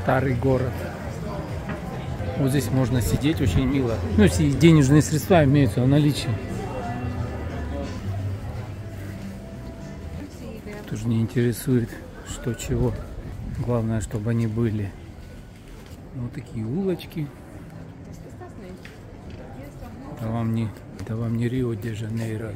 старый город. Вот здесь можно сидеть, очень мило. Ну, если денежные средства имеются в наличии. Тоже не интересует, что чего. Главное, чтобы они были. Вот такие улочки. Это вам не Рио-де-Жанейро.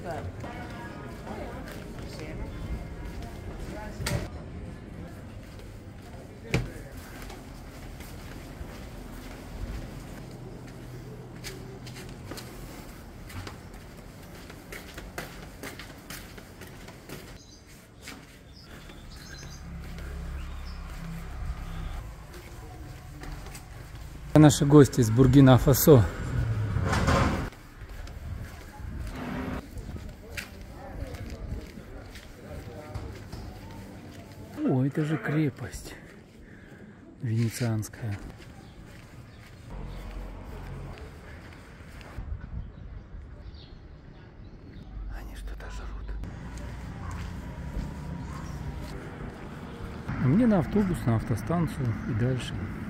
Наши гости из Буркина-Фасо. О, это же крепость венецианская. Они что-то жрут. А мне на автобус, на автостанцию и дальше.